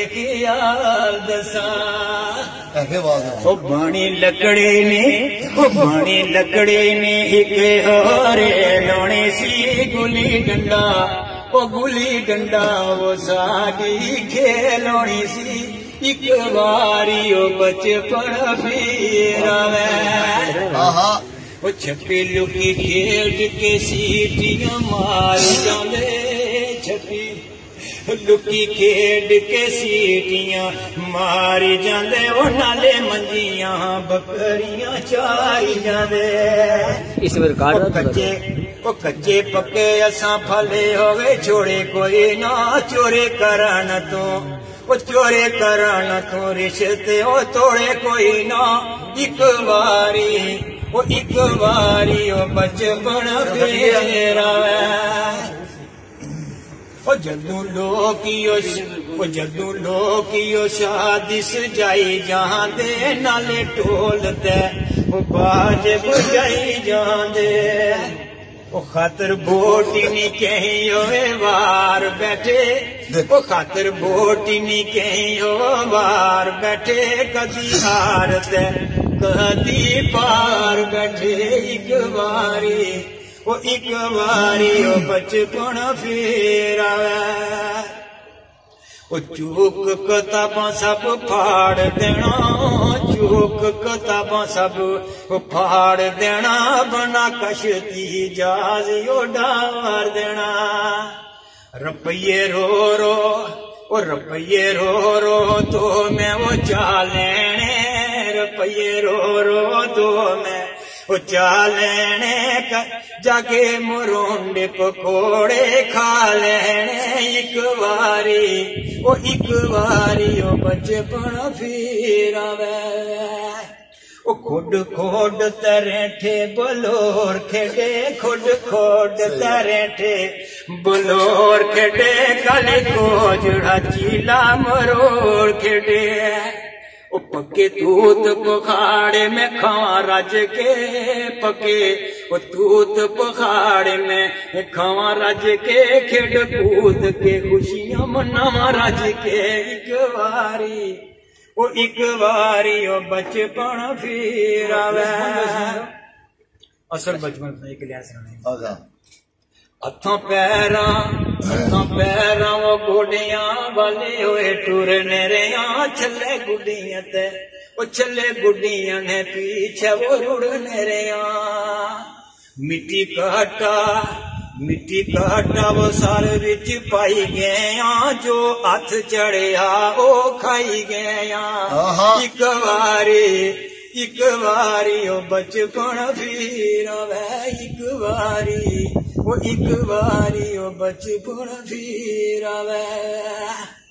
ख्याल दसा ओ बनी लकड़ी ने एक होरे लोने सी गुली डंडा ओ गुली डंडा वो साडी खेलोनी सी एक बारी ओ बचपन फिर आवे ओ छपी लुकी खेल के सीटियां मार जांदे छपी लुकी खेड के सीटियां मारी जांदे ओ नाले मंजियां बकरियां चारी जांदे इस प्रकार कच्चे पक्के असां फले होवे छोड़े कोई ना चोरे करन तो ओ चोरे करन तो रिश्ते ओ तोड़े कोई ना एक बारी ओ बचपन फिर आवे ओ जदू लोकियो शादी सजाई जांदे नाले ढोल ते ओ बाज बजाई जांदे ओ खातर बोटी नी कहीं होए वार बैठे ओ खातर बोटी नी कहीं हो वार बैठे कदी हार ते कदी पार बैठे एक बारी ओ बचपन फिर आवे ओ चूक किताबां सब फाड़ देना चूक किताबां सब फाड़ देना बना कश्ती जहाज ओ डार देना रुपये रो तो मैं वो चा लेने रुपये रो तो मैं वो चा लेने जाके मुरुंडे पकोड़े खा लेने एक बारी ओ बचपन फिर आवे ओ खोड तरेठे बलोर खेडे खोड तरेठे बलोर खेडे काले को जड़ा चीला मरोड़ खेडे ओ पक्के तूत पखाड़े में खावा राज के पके ओ तूत पखाड़े में खावा राज के खेड कूद के खुशियां मनावा राज के एक बारी ओ बचपन फिर आवे असल बचपन एक लिया सुनाई हथों पैरा वो गोडियां वाले होए टुरने रेया छले गुडियां ने पीछे वो रुड़ने रेया मिट्टी काटा वो सारे विच पाई गया जो हाथ चढ़िया ओ खाई गया एक बारी ओ बचपन फिर आवे एक बारी ओ बचपन फिर आवे।